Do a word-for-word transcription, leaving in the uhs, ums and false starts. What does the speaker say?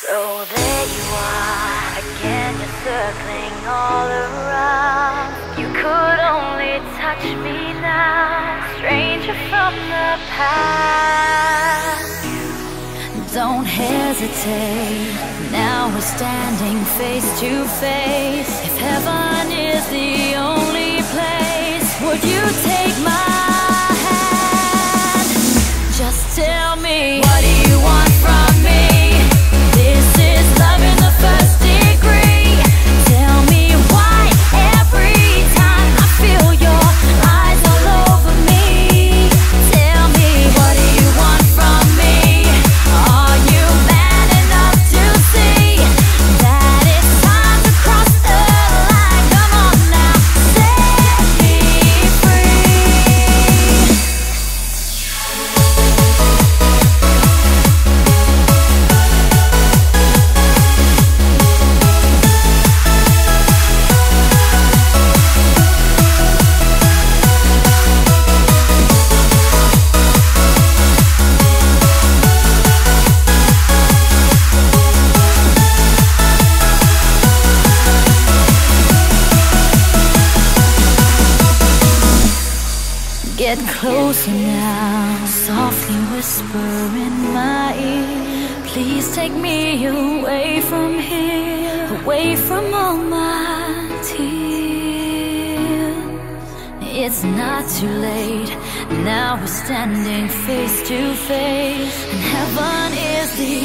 So there you are, again you're circling all around. You could only touch me now, stranger from the past. Don't hesitate, now we're standing face to face. If heaven is the only place, would you take my hand? Just tell me, what do you want from me? This is love in the first degree. Tell me why every time I feel your eyes all over me. Tell me, what do you want from me? Are you man enough to see that it's time to cross the line? Come on now, set me free. Get closer now, softly whisper in my ear. Please take me away from here, away from all my tears. It's not too late, now we're standing face to face, and heaven is the